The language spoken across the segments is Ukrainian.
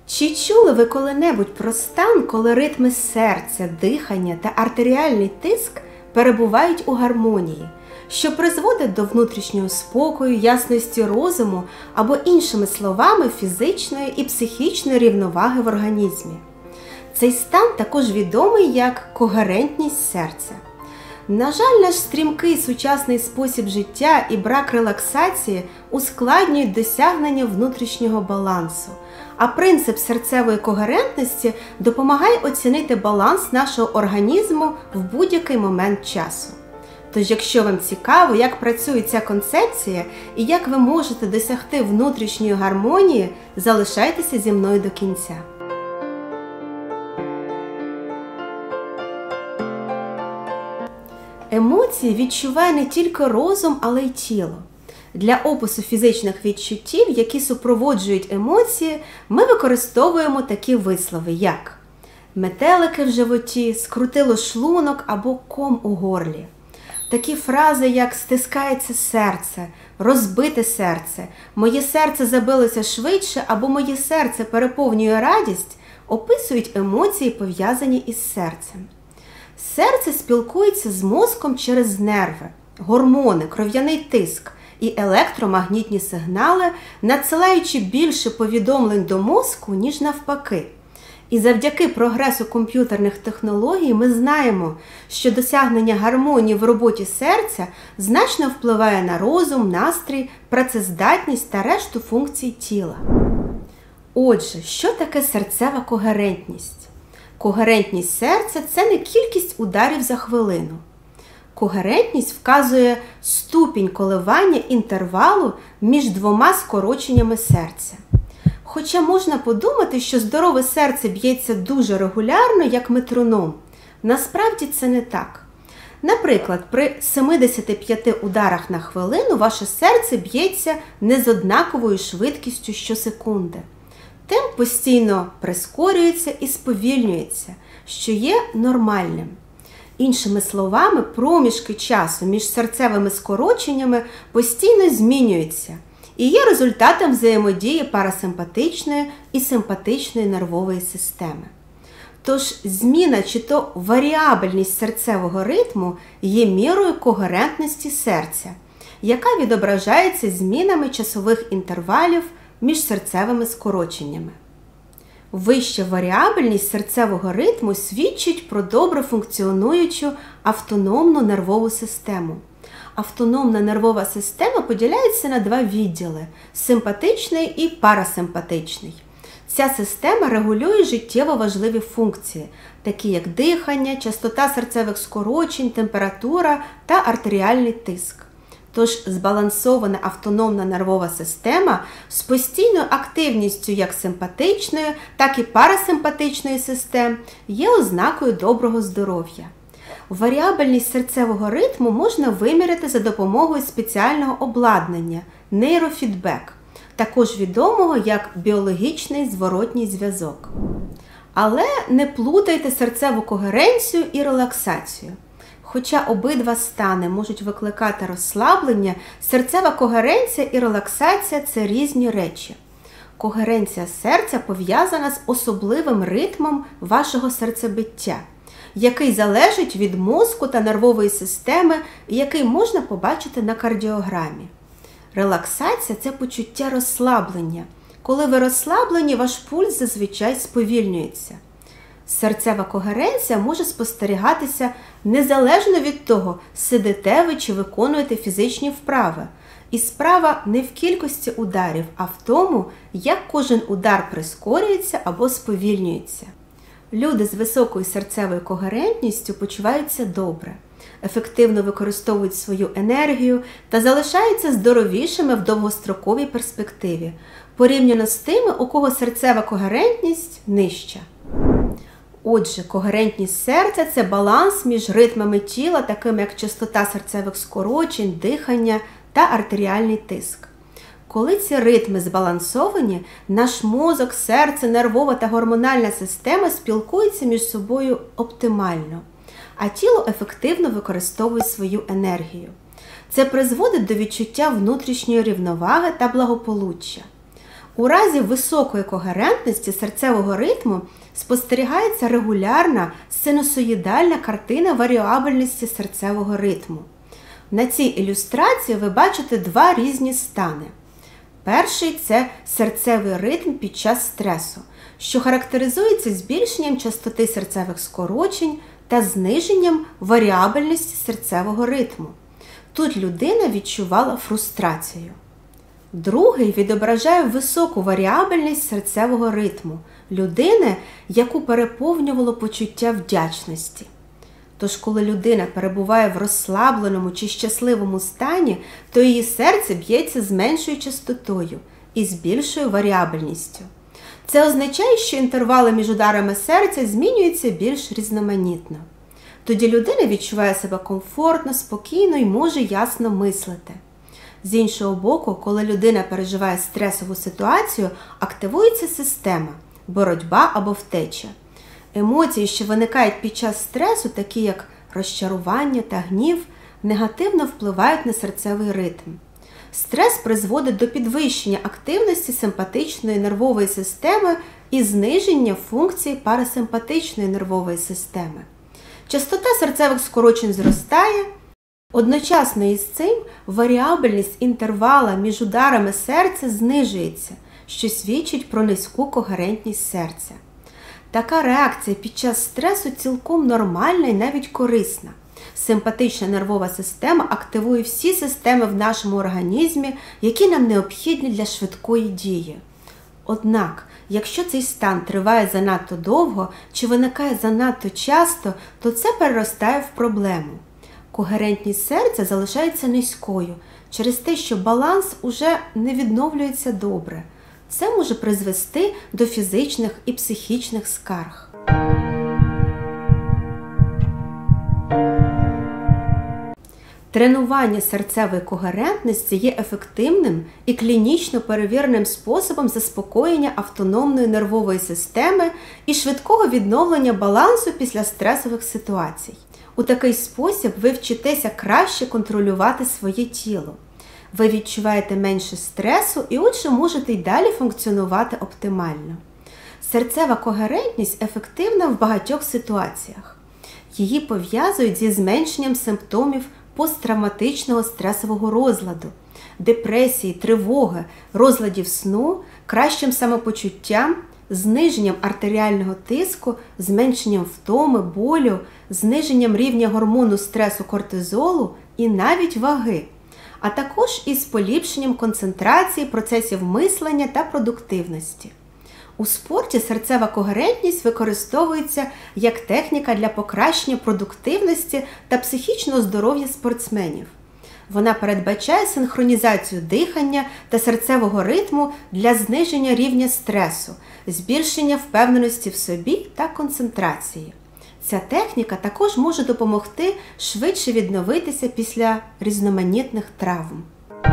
Чи чули ви коли-небудь про стан, коли ритми серця, дихання та артеріальний тиск перебувають у гармонії, що призводить до внутрішнього спокою, ясності розуму або, іншими словами, фізичної і психічної рівноваги в організмі? Цей стан також відомий як когерентність серця. На жаль, наш стрімкий сучасний спосіб життя і брак релаксації ускладнюють досягнення внутрішнього балансу, а принцип серцевої когерентності допомагає оцінити баланс нашого організму в будь-який момент часу. Тож, якщо вам цікаво, як працює ця концепція і як ви можете досягти внутрішньої гармонії, залишайтеся зі мною до кінця. Емоції відчуває не тільки розум, але й тіло. Для опису фізичних відчуттів, які супроводжують емоції, ми використовуємо такі вислови, як метелики в животі, скрутило шлунок або ком у горлі. Такі фрази, як стискається серце, розбите серце, моє серце забилося швидше або моє серце переповнює радість, описують емоції, пов'язані із серцем. Серце спілкується з мозком через нерви, гормони, кров'яний тиск і електромагнітні сигнали, надсилаючи більше повідомлень до мозку, ніж навпаки. І завдяки прогресу комп'ютерних технологій ми знаємо, що досягнення гармонії в роботі серця значно впливає на розум, настрій, працездатність та решту функцій тіла. Отже, що таке серцева когерентність? Когерентність серця – це не кількість ударів за хвилину. Когерентність вказує ступінь коливання інтервалу між двома скороченнями серця. Хоча можна подумати, що здорове серце б'ється дуже регулярно, як метроном. Насправді це не так. Наприклад, при 75 ударах на хвилину ваше серце б'ється не з однаковою швидкістю щосекунди. Темп постійно прискорюється і сповільнюється, що є нормальним. Іншими словами, проміжки часу між серцевими скороченнями постійно змінюються і є результатом взаємодії парасимпатичної і симпатичної нервової системи. Тож зміна чи то варіабельність серцевого ритму є мірою когерентності серця, яка відображається змінами часових інтервалів між серцевими скороченнями. Вища варіабельність серцевого ритму свідчить про добре функціонуючу автономну нервову систему. Автономна нервова система поділяється на два відділи – симпатичний і парасимпатичний. Ця система регулює життєво важливі функції, такі як дихання, частота серцевих скорочень, температура та артеріальний тиск. Тож збалансована автономна нервова система з постійною активністю як симпатичної, так і парасимпатичної систем є ознакою доброго здоров'я. Варіабельність серцевого ритму можна виміряти за допомогою спеціального обладнання – нейрофідбек, також відомого як біологічний зворотній зв'язок. Але не плутайте серцеву когеренцію і релаксацію. Хоча обидва стани можуть викликати розслаблення, серцева когеренція і релаксація – це різні речі. Когеренція серця пов'язана з особливим ритмом вашого серцебиття, який залежить від мозку та нервової системи, який можна побачити на кардіограмі. Релаксація – це почуття розслаблення. Коли ви розслаблені, ваш пульс зазвичай сповільнюється. Серцева когеренція може спостерігатися незалежно від того, сидите ви чи виконуєте фізичні вправи. І справа не в кількості ударів, а в тому, як кожен удар прискорюється або сповільнюється. Люди з високою серцевою когерентністю почуваються добре, ефективно використовують свою енергію та залишаються здоровішими в довгостроковій перспективі, порівняно з тими, у кого серцева когерентність нижча. Отже, когерентність серця – це баланс між ритмами тіла, такими як частота серцевих скорочень, дихання та артеріальний тиск. Коли ці ритми збалансовані, наш мозок, серце, нервова та гормональна система спілкуються між собою оптимально, а тіло ефективно використовує свою енергію. Це призводить до відчуття внутрішньої рівноваги та благополуччя. У разі високої когерентності серцевого ритму спостерігається регулярна синусоїдальна картина варіабельності серцевого ритму. На цій ілюстрації ви бачите два різні стани. Перший – це серцевий ритм під час стресу, що характеризується збільшенням частоти серцевих скорочень та зниженням варіабельності серцевого ритму. Тут людина відчувала фрустрацію. Другий відображає високу варіабельність серцевого ритму людини, яку переповнювало почуття вдячності. Тож, коли людина перебуває в розслабленому чи щасливому стані, то її серце б'ється з меншою частотою і з більшою варіабельністю. Це означає, що інтервали між ударами серця змінюються більш різноманітно. Тоді людина відчуває себе комфортно, спокійно і може ясно мислити. З іншого боку, коли людина переживає стресову ситуацію, активується система – боротьба або втеча. Емоції, що виникають під час стресу, такі як розчарування та гнів, негативно впливають на серцевий ритм. Стрес призводить до підвищення активності симпатичної нервової системи і зниження функцій парасимпатичної нервової системи. Частота серцевих скорочень зростає. Одночасно із цим варіабельність інтервала між ударами серця знижується, що свідчить про низьку когерентність серця. Така реакція під час стресу цілком нормальна і навіть корисна. Симпатична нервова система активує всі системи в нашому організмі, які нам необхідні для швидкої дії. Однак, якщо цей стан триває занадто довго чи виникає занадто часто, то це переростає в проблему. Когерентність серця залишається низькою через те, що баланс уже не відновлюється добре. Це може призвести до фізичних і психічних скарг. Тренування серцевої когерентності є ефективним і клінічно перевіреним способом заспокоєння автономної нервової системи і швидкого відновлення балансу після стресових ситуацій. У такий спосіб ви вчитеся краще контролювати своє тіло. Ви відчуваєте менше стресу і отже можете й далі функціонувати оптимально. Серцева когерентність ефективна в багатьох ситуаціях. Її пов'язують зі зменшенням симптомів посттравматичного стресового розладу, депресії, тривоги, розладів сну, кращим самопочуттям, зниженням артеріального тиску, зменшенням втоми, болю, зниженням рівня гормону стресу кортизолу і навіть ваги, а також із поліпшенням концентрації, процесів мислення та продуктивності. У спорті серцева когерентність використовується як техніка для покращення продуктивності та психічного здоров'я спортсменів. Вона передбачає синхронізацію дихання та серцевого ритму для зниження рівня стресу, збільшення впевненості в собі та концентрації. Ця техніка також може допомогти швидше відновитися після різноманітних травм.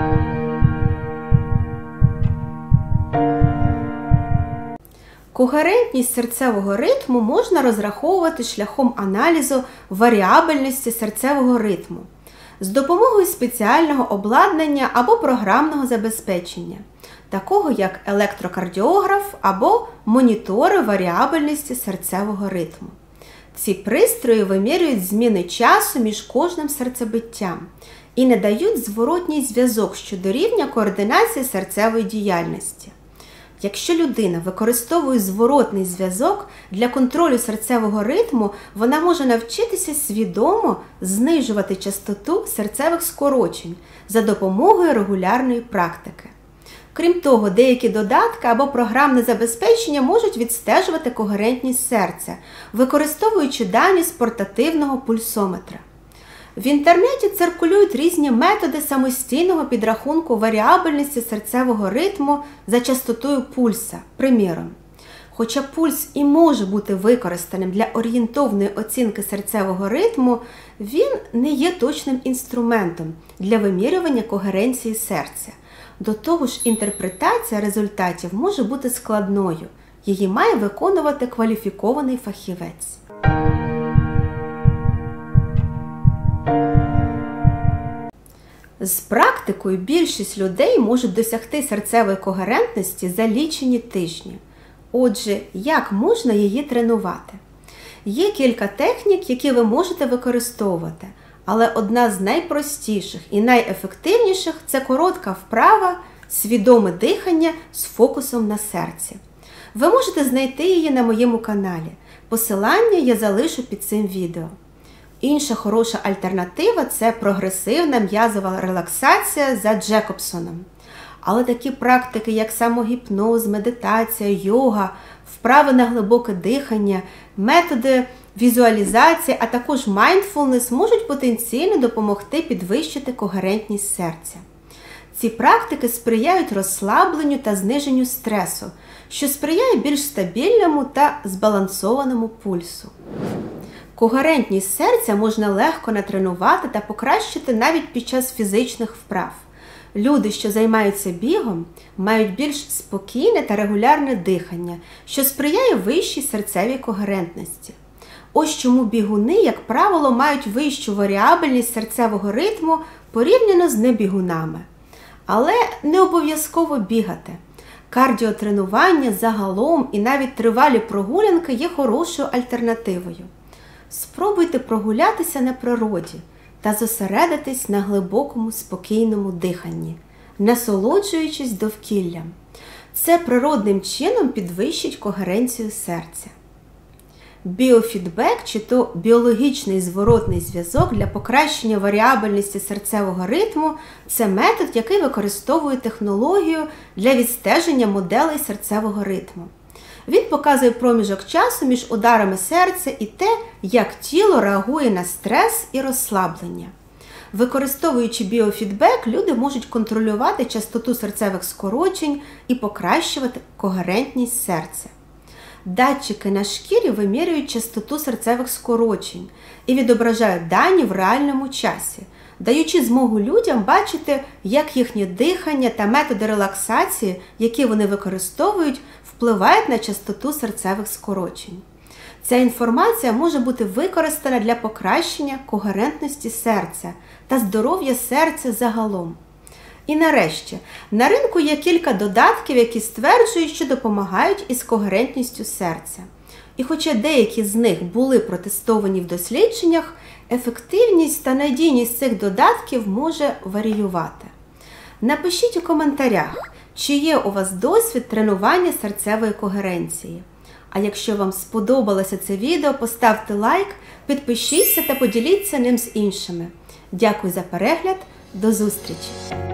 Когерентність серцевого ритму можна розраховувати шляхом аналізу варіабельності серцевого ритму з допомогою спеціального обладнання або програмного забезпечення, такого як електрокардіограф або монітори варіабельності серцевого ритму. Ці пристрої вимірюють зміни часу між кожним серцебиттям і не дають зворотній зв'язок щодо рівня координації серцевої діяльності. Якщо людина використовує зворотний зв'язок для контролю серцевого ритму, вона може навчитися свідомо знижувати частоту серцевих скорочень за допомогою регулярної практики. Крім того, деякі додатки або програмне забезпечення можуть відстежувати когерентність серця, використовуючи дані з портативного пульсометра. В інтернеті циркулюють різні методи самостійного підрахунку варіабельності серцевого ритму за частотою пульса. Приміром, хоча пульс і може бути використаним для орієнтовної оцінки серцевого ритму, він не є точним інструментом для вимірювання когеренції серця. До того ж, інтерпретація результатів може бути складною. Її має виконувати кваліфікований фахівець. З практикою більшість людей можуть досягти серцевої когерентності за лічені тижні. Отже, як можна її тренувати? Є кілька технік, які ви можете використовувати, але одна з найпростіших і найефективніших – це коротка вправа, свідоме дихання з фокусом на серці. Ви можете знайти її на моєму каналі. Посилання я залишу під цим відео. Інша хороша альтернатива – це прогресивна м'язова релаксація за Джекобсоном. Але такі практики, як самогіпноз, медитація, йога, вправи на глибоке дихання, методи візуалізації, а також майндфулнес можуть потенційно допомогти підвищити когерентність серця. Ці практики сприяють розслабленню та зниженню стресу, що сприяє більш стабільному та збалансованому пульсу. Когерентність серця можна легко натренувати та покращити навіть під час фізичних вправ. Люди, що займаються бігом, мають більш спокійне та регулярне дихання, що сприяє вищій серцевій когерентності. Ось чому бігуни, як правило, мають вищу варіабельність серцевого ритму порівняно з небігунами. Але не обов'язково бігати. Кардіотренування загалом і навіть тривалі прогулянки є хорошою альтернативою. Спробуйте прогулятися на природі та зосередитись на глибокому спокійному диханні, насолоджуючись довкіллям. Це природним чином підвищить когеренцію серця. Біофідбек, чи то біологічний зворотний зв'язок для покращення варіабельності серцевого ритму – це метод, який використовує технологію для відстеження моделей серцевого ритму. Він показує проміжок часу між ударами серця і те, як тіло реагує на стрес і розслаблення. Використовуючи біофідбек, люди можуть контролювати частоту серцевих скорочень і покращувати когерентність серця. Датчики на шкірі вимірюють частоту серцевих скорочень і відображають дані в реальному часі, даючи змогу людям бачити, як їхнє дихання та методи релаксації, які вони використовують, впливають на частоту серцевих скорочень. Ця інформація може бути використана для покращення когерентності серця та здоров'я серця загалом. І нарешті, на ринку є кілька додатків, які стверджують, що допомагають із когерентністю серця. І хоча деякі з них були протестовані в дослідженнях, ефективність та надійність цих додатків може варіювати. Напишіть у коментарях, чи є у вас досвід тренування серцевої когеренції. А якщо вам сподобалося це відео, поставте лайк, підпишіться та поділіться ним з іншими. Дякую за перегляд, до зустрічі!